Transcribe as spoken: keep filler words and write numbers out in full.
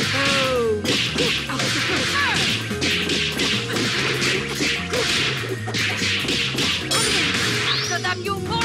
จะดักอยู่พ